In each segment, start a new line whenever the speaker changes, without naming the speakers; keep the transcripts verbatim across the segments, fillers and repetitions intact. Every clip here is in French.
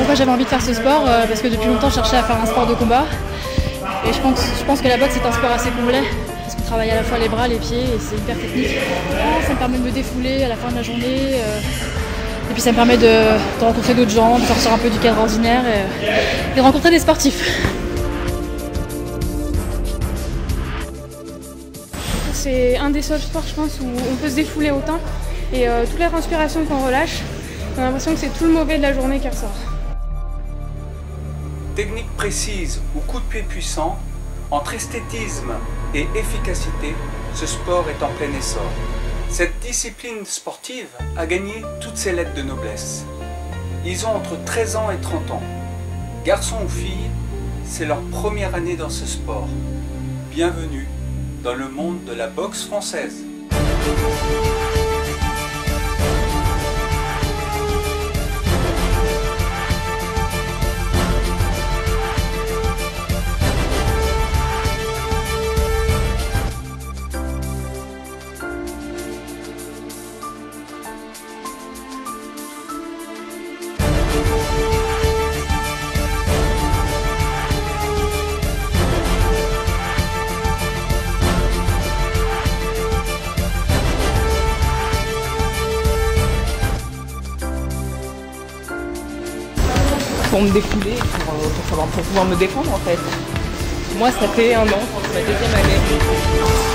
pourquoi j'avais envie de faire ce sport, euh, parce que depuis longtemps je cherchais à faire un sport de combat. Et je pense, je pense que la boxe c'est un sport assez complet, parce qu'on travaille à la fois les bras, les pieds, et c'est hyper technique. Ça me permet de me défouler à la fin de la journée, euh, et puis ça me permet de, de rencontrer d'autres gens, de sortir un peu du cadre ordinaire et, et de rencontrer des sportifs.
C'est un des seuls sports, je pense, où on peut se défouler autant. Et euh, toute la transpiration qu'on relâche, on a l'impression que c'est tout le mauvais de la journée qui ressort.
Technique précise ou coup de pied puissant, entre esthétisme et efficacité, ce sport est en plein essor. Cette discipline sportive a gagné toutes ses lettres de noblesse. Ils ont entre treize ans et trente ans. Garçons ou filles, c'est leur première année dans ce sport. Bienvenue dans le monde de la boxe française.
Pour me défouler, pour, pour, savoir, pour pouvoir me défendre en fait. Moi ça fait un an, c'est ma deuxième année.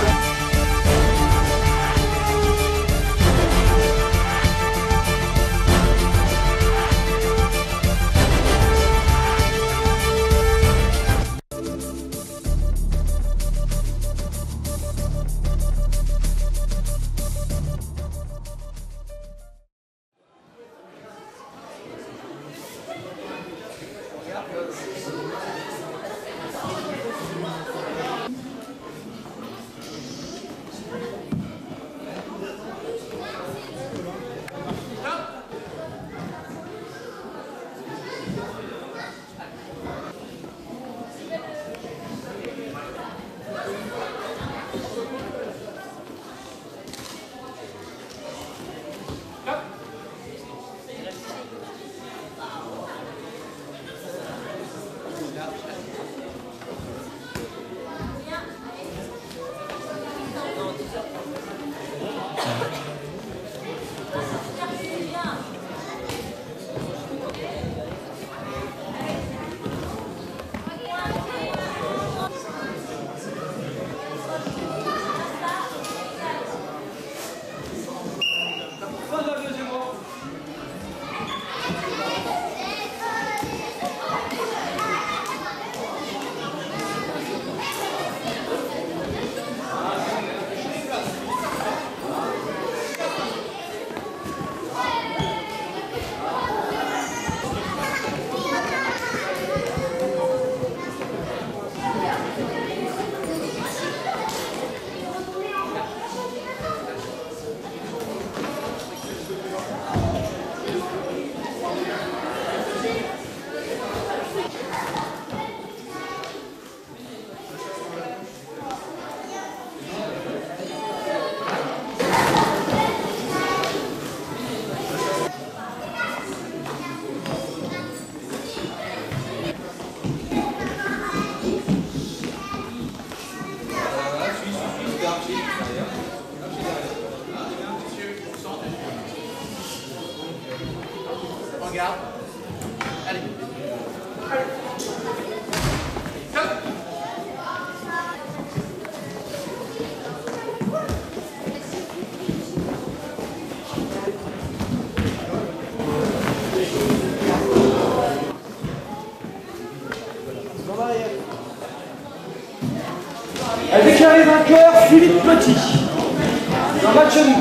Regarde. Allez. Allez. Stop.
Elle déclaré vainqueur Philippe Petit. Un match nul.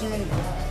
Simon.